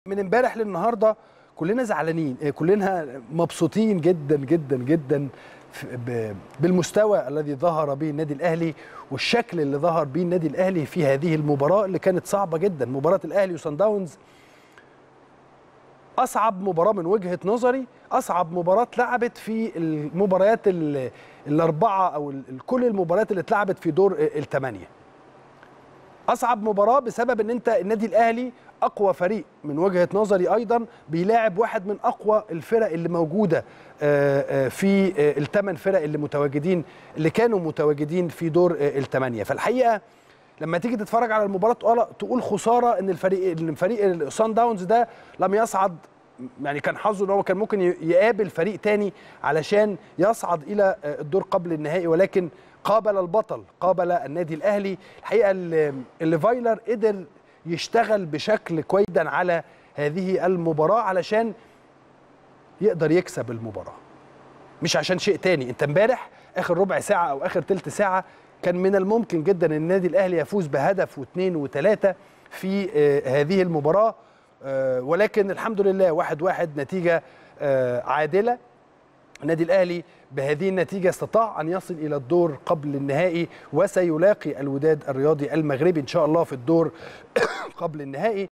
من امبارح للنهارده كلنا زعلانين، كلنا مبسوطين جدا جدا جدا بالمستوى الذي ظهر به النادي الاهلي والشكل اللي ظهر به النادي الاهلي في هذه المباراه اللي كانت صعبه جدا. مباراه الاهلي وصن داونز اصعب مباراه من وجهه نظري، اصعب مباراه اتلعبت في المباريات الاربعه او كل المباريات اللي اتلعبت في دور الثمانيه. اصعب مباراه بسبب ان انت النادي الاهلي اقوى فريق من وجهه نظري، ايضا بيلاعب واحد من اقوى الفرق اللي موجوده في الثمان فرق اللي كانوا متواجدين في دور الثمانيه. فالحقيقه لما تيجي تتفرج على المباراه تقول خساره ان فريق صن داونز ده لم يصعد. يعني كان حظه ان هو كان ممكن يقابل فريق تاني علشان يصعد الى الدور قبل النهائي، ولكن قابل البطل، قابل النادي الاهلي. الحقيقه اللي فايلر قدر يشتغل بشكل كويس جدا على هذه المباراه علشان يقدر يكسب المباراه، مش عشان شيء تاني. انت امبارح اخر ربع ساعه او اخر ثلث ساعه كان من الممكن جدا ان النادي الاهلي يفوز بهدف واثنين وثلاثه في هذه المباراه، ولكن الحمد لله 1-1 نتيجه عادله. النادي الاهلي بهذه النتيجه استطاع ان يصل الى الدور قبل النهائي، وسيلاقي الوداد الرياضي المغربي ان شاء الله في الدور قبل النهائي.